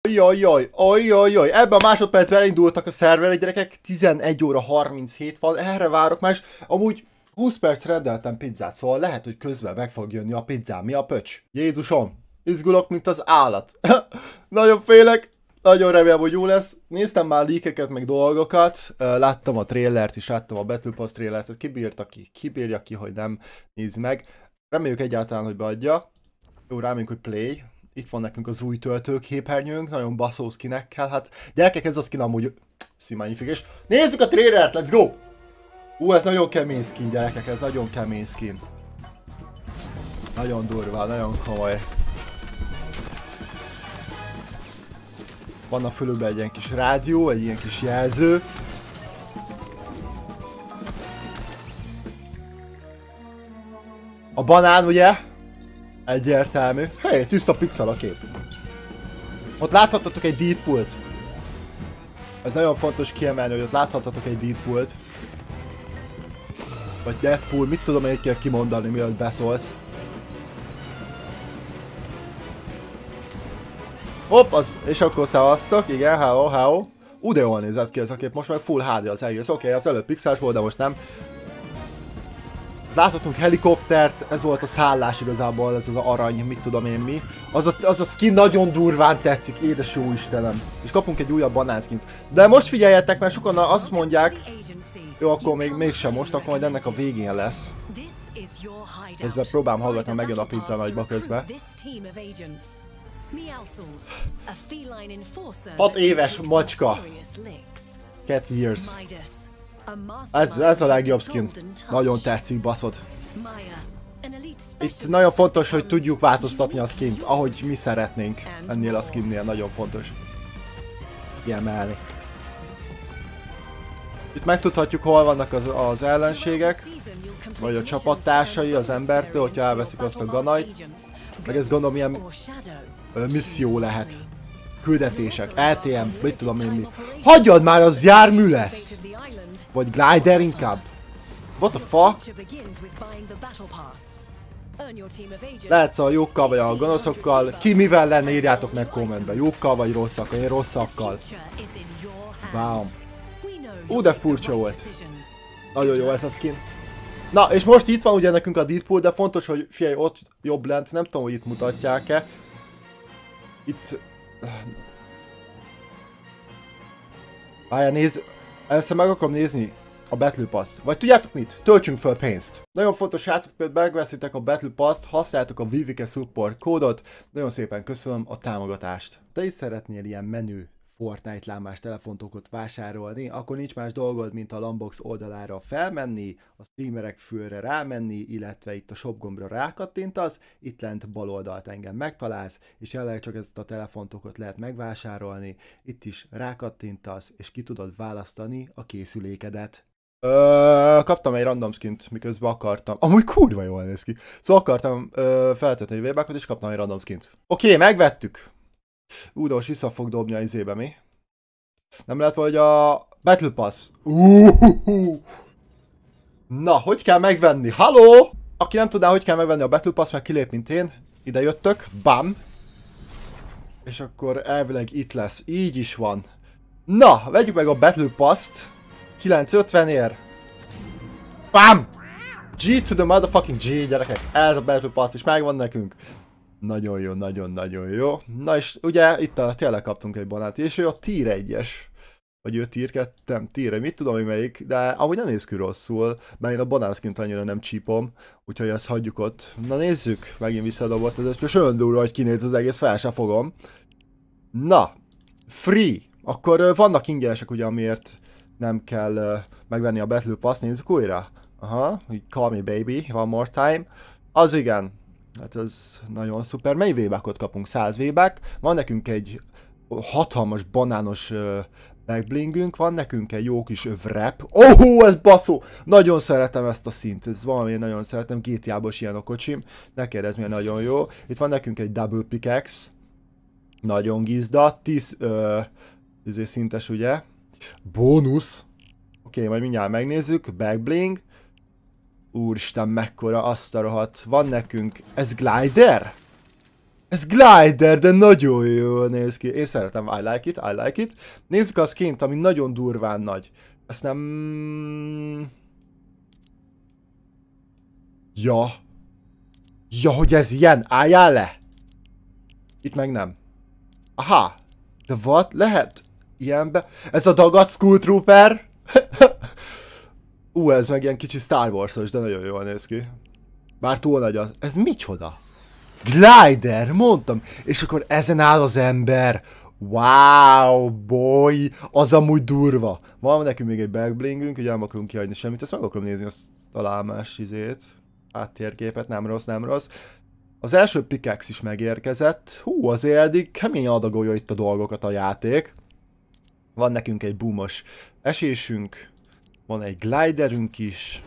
Ojjajjaj, ojjajjaj, ebben a másodpercben elindultak a szerverek, gyerekek, 11 óra 37 van, erre várok már, és amúgy 20 perc rendeltem pizzát, szóval lehet, hogy közben meg fog jönni a pizzám. Mi a pöcs? Jézusom, izgulok, mint az állat. Nagyon félek, nagyon remélem, hogy jó lesz. Néztem már leakeket, meg dolgokat, láttam a trailert is, láttam a Battle Pass trailert, kibírja ki, hogy nem nézd meg. Reméljük egyáltalán, hogy beadja. Jó, reméljük, hogy play. Itt van nekünk az új töltőképernyőnk, nagyon baszó skinekkel, hát gyerekek, ez a skin amúgy magnifikus. Nézzük a trailert, let's go! Ez nagyon kemény skin, gyerekek, ez nagyon kemény skin. Nagyon durva, nagyon komoly. Van a fölülben egy ilyen kis rádió, egy ilyen kis jelző. A banán, ugye? Egyértelmű. Hey, tiszta pixel a kép. Ott láthattatok egy Deadpoolt. Ez nagyon fontos kiemelni, hogy ott láthattatok egy Deadpoolt. Vagy Deadpool, mit tudom én kell kimondani, mielőtt beszólsz. Hopp, és akkor szavaztok, igen, hello. De jól nézett ki ez a kép, most meg full HD az egész. Oké, az előbb pixeles volt, de most nem. Láthatunk helikoptert, ez volt a szállás igazából, ez az arany, mit tudom én mi. Az a skin nagyon durván tetszik, édes jó Istenem. És kapunk egy újabb banánskint. De most figyeljetek, mert sokan azt mondják, jó, akkor mégsem most, akkor majd ennek a végén lesz. Közben próbálom hallgatni, megjön a pizza nagyba közben. 6 éves macska. Cat years. Ez a legjobb skin. Nagyon tetszik, baszod. Itt nagyon fontos, hogy tudjuk változtatni a skint, ahogy mi szeretnénk. Ennél a skinnél nagyon fontos kiemelni. Itt megtudhatjuk, hol vannak az ellenségek, vagy a csapattársai az embertől, hogyha elveszik azt a ganajt. Meg ez gondolom ilyen misszió lehet. Küldetések, LTM, mit tudom én mi. Hagyjad már, az jármű lesz! Vagy glider inkább. What the fuck? Lehetsz a jókkal vagy a gonoszokkal. Ki mivel lenne, írjátok meg kommentbe. Jókkal vagy rosszakkal, én rosszakkal. Wow. De furcsa volt. Nagyon jó ez a skin. Na, és most itt van ugye nekünk a Deadpool, de fontos, hogy figyelj, ott jobb lent, nem tudom, hogy itt mutatják-e. Itt... Várjál, nézd, először meg akarom nézni a Battle Pass-t. Vagy tudjátok mit? Töltsünk fel pénzt. Nagyon fontos, srácok, hogy megveszitek a Battle Pass-t, használjátok a Vivike Support kódot. Nagyon szépen köszönöm a támogatást. Te is szeretnél ilyen menő Fortnite lámás telefontokat vásárolni, akkor nincs más dolgod, mint a Lambox oldalára felmenni, a streamerek fülre rámenni, illetve itt a shop gombra rákattintasz, itt lent bal oldalt engem megtalálsz, és jelenleg csak ezt a telefontokat lehet megvásárolni, itt is rákattintasz, és ki tudod választani a készülékedet. Kaptam egy random skint, miközben akartam. Amúgy kurva jól néz ki. Szóval akartam feltetni egy webákot, és kaptam egy random skint. Oké, megvettük. De most vissza fog dobni a izébe, mi? Nem lehet, hogy a Battle Pass. Na, hogy kell megvenni? Halló! Aki nem tudná, hogy kell megvenni a Battle Pass, meg kilép, mint én. Ide jöttök. Bam! És akkor elvileg itt lesz. Így is van. Na, vegyük meg a Battle Pass-t. 950-ért. Bam! G to the motherfucking G, gyerekek. Ez a Battle Pass is megvan nekünk. Nagyon jó, nagyon-nagyon jó. Na és ugye itt tényleg kaptunk egy banát, és ő a tier 1-es. Vagy ő tier 2, tier, mit tudom, hogy melyik, de amúgy nem néz ki rosszul, mert én a banánszkint annyira nem csípom, úgyhogy ezt hagyjuk ott. Na nézzük, megint visszadobott, ez csak olyan durva, hogy kinéz az egész, fel sem fogom. Na, free. Akkor vannak ingyenesek ugye, amiért nem kell megvenni a Battle Pass, nézzük újra. Aha, call me baby, one more time. Az igen. Hát ez nagyon szuper. Mely V-Buckot kapunk? 100 V-Buck. Van nekünk egy hatalmas banános backblingünk, van nekünk egy jó kis wrap. Ez baszó! Nagyon szeretem ezt a szint, ez valami nagyon szeretem, GTA-ból is ilyen a kocsim. Ne kérdezz, milyen nagyon jó. Itt van nekünk egy double pickaxe. Nagyon gizda, 10 szintes ugye. Bónusz. Oké, majd mindjárt megnézzük. Backbling. Úristen, mekkora, azt a rohadt. Van nekünk, ez glider? Ez glider, de nagyon jól néz ki. Én szeretem, I like it, I like it. Nézzük a skint, ami nagyon durván nagy. Ezt nem... Ja. Ja, hogy ez ilyen? Álljál le! Itt meg nem. Aha. De what? Lehet ilyenbe? Ez a dagadt Skull Trooper? Ez meg ilyen kicsi Star Wars-os, de nagyon jól néz ki. Bár túl nagy az. Ez micsoda? Glider, mondtam. És akkor ezen áll az ember. Wow, boy. Az amúgy durva. Van nekünk még egy backblingünk, ugye nem akarunk kihagyni semmit. Ezt meg akarom nézni a találmás izét. Áttérképet, nem rossz, nem rossz. Az első pickaxe is megérkezett. Azért eddig kemény adagolja itt a dolgokat a játék. Van nekünk egy boomos esésünk. Van egy gliderünk is.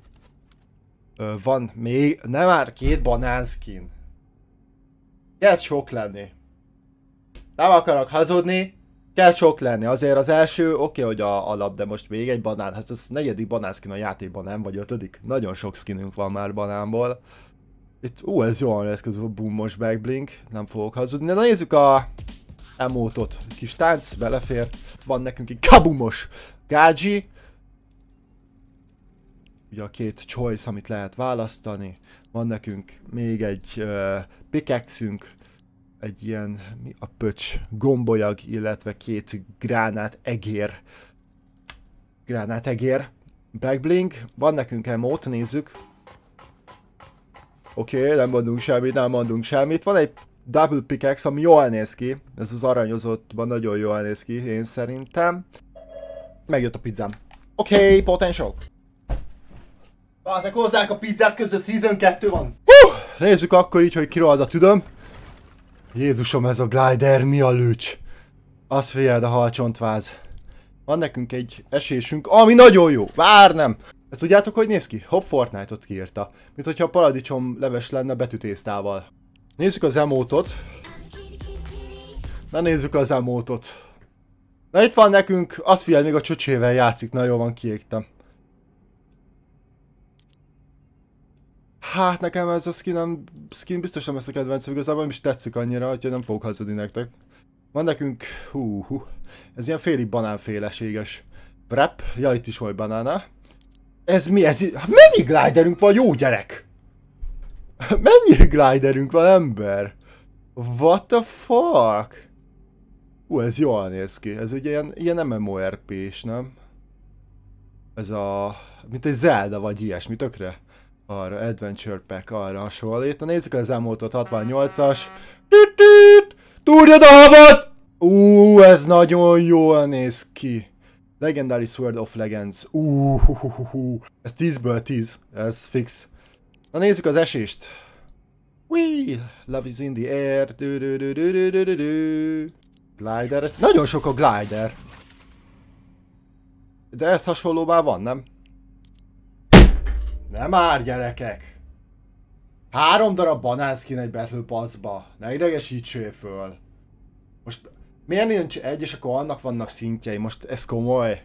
Van még, nem már 2 banánskin. Kezd sok lenni. Nem akarok hazudni. Kell sok lenni. Azért az első, oké, hogy a alap, de most még egy banán. Hát ez 4. banánskin a játékban, nem? Vagy 5. Nagyon sok skinünk van már banánból. Itt, ez jól lesz közben a boomos backblink. Nem fogok hazudni. De nézzük a emótot. Kis tánc, belefér. Itt van nekünk egy kabumos gágyi. Ugye a 2 choice, amit lehet választani. Van nekünk még egy pickaxe-ünk, egy ilyen, mi a pöcs, gombolyag, illetve 2 gránát egér, backblink. Van nekünk emote, nézzük. Oké, nem mondunk semmit. Van egy double pickaxe, ami jól néz ki. Ez az aranyozottban nagyon jól néz ki, én szerintem. Megjött a pizzám. Oké, potential. Ezek hozzák a pizzát, közben Season 2 van. Nézzük akkor így, hogy kirohad a tüdöm. Jézusom, ez a glider, mi a lücs? Az figyeld a halcsontváz. Van nekünk egy esésünk, ami nagyon jó. Vár nem. Ezt tudjátok, hogy néz ki? Hopp, Fortnite-ot kiírta. Mint hogyha a paradicsom leves lenne betűtésztával. Nézzük az emótot. Na nézzük az emótot. Na itt van nekünk, azt figyeld, még a csöcsével játszik, na jól van, kiégtem. Hát nekem ez a skin biztos nem lesz a kedvencem, igazából nem is tetszik annyira, hogy nem fogok hazudni nektek. Van nekünk, ez ilyen félig banánféleséges wrap, ja itt is volt banána. Ez mi? Mennyi gliderünk van, jó gyerek? Mennyi gliderünk van, ember? What the fuck? Ez jól néz ki, ez egy ilyen MMORP-s, nem? Ez a... mint egy Zelda vagy ilyesmi, tökre. Arra, Adventure Pack, arra hasonlít. Na nézzük az emotot, 68-as. Túrjad a havat! Ez nagyon jól néz ki. Legendary Sword of Legends. Ez 10-ből 10. Ez fix. Na nézzük az esést. Love is in the air. Glider. Nagyon sok a glider. De ez hasonló már van, nem? Nem már, gyerekek! 3 darab banánskin egy Battle Pass-ba. Ne idegesítsél föl. Most miért nincs egy, és akkor annak vannak szintjei? Most ez komoly.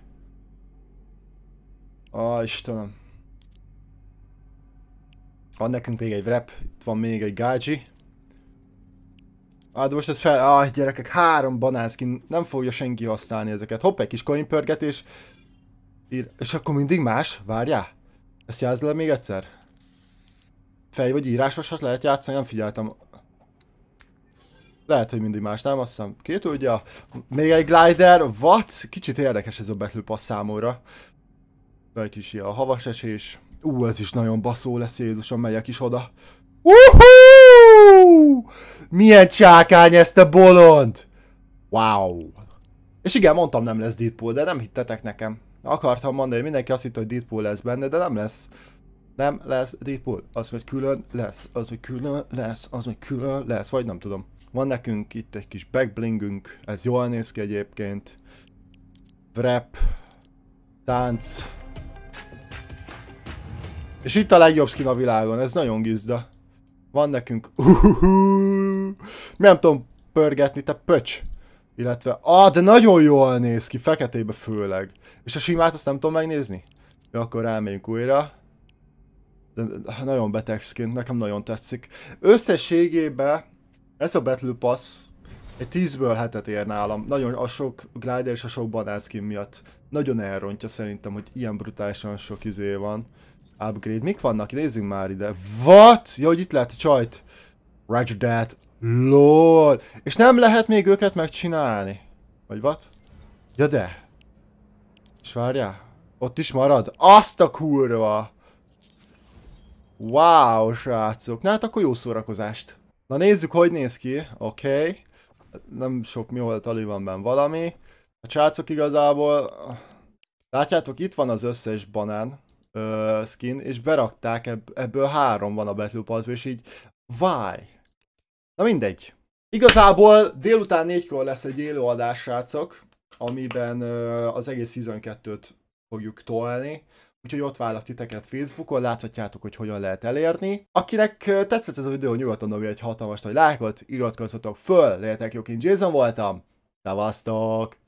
Istenem. Van nekünk még egy wrap, itt van még egy gágyi. De most ez gyerekek, 3 banánskin, nem fogja senki használni ezeket. Hopp, egy kis coinpörgetés. És akkor mindig más? Várjál. Ezt jelzd le még egyszer? Fej vagy írásosat lehet játszani, nem figyeltem. Lehet, hogy mindig más, nem? Azt hiszem 2 ugye. Még egy glider, what? Kicsit érdekes ez a Battle Pass számomra. Egy kis ilyen havas esés. Ez is nagyon baszó lesz, Jézusom, megyek is oda. Milyen csákány ezt a bolond! Wow! És igen, mondtam, nem lesz Deadpool, de nem hittetek nekem. Akartam mondani, hogy mindenki azt hitt, hogy Deadpool lesz benne, de nem lesz. Nem lesz Deadpool. Az, hogy külön lesz, az, hogy külön lesz, az, hogy külön lesz, vagy nem tudom. Van nekünk itt egy kis backblingünk, ez jól néz ki egyébként. Wrap. Tánc. És itt a legjobb skin a világon, ez nagyon gizda. Van nekünk... Nem tudom pörgetni, te pöcs. Illetve... de nagyon jól néz ki, feketébe főleg. És a simát azt nem tudom megnézni? Ja, akkor elmegyünk újra. De nagyon beteg skin, nekem nagyon tetszik. Összességében Ez a Battle Pass egy 10-ből 7-et ér nálam. Nagyon a sok glider és a sok banán skin miatt. Nagyon elrontja szerintem, hogy ilyen brutálisan sok izé van. Upgrade. Mik vannak? Nézzünk már ide. What? Jó, hogy itt lehet a csajt. Roger that. LOL. És nem lehet még őket megcsinálni. Vagy what? Ja de. És várjál. Ott is marad? Azt a kurva! Wow, srácok. Na hát akkor jó szórakozást. Na nézzük, hogy néz ki. Oké. Nem sok mi volt, alig van benne valami. A srácok igazából... Látjátok, itt van az összes banán skin, és berakták, ebből 3 van a Battle Pass-ban, és így... Why? Na mindegy. Igazából délután 4-kor lesz egy élő adás, srácok, amiben az egész Season 2-t fogjuk tolni. Úgyhogy ott várlak titeket Facebookon, láthatjátok, hogy hogyan lehet elérni. Akinek tetszett ez a videó, nyugodtan dobja egy hatalmas nagy lájkot, iratkozzatok föl, legyetek jók, én Jason voltam. Szevasztok!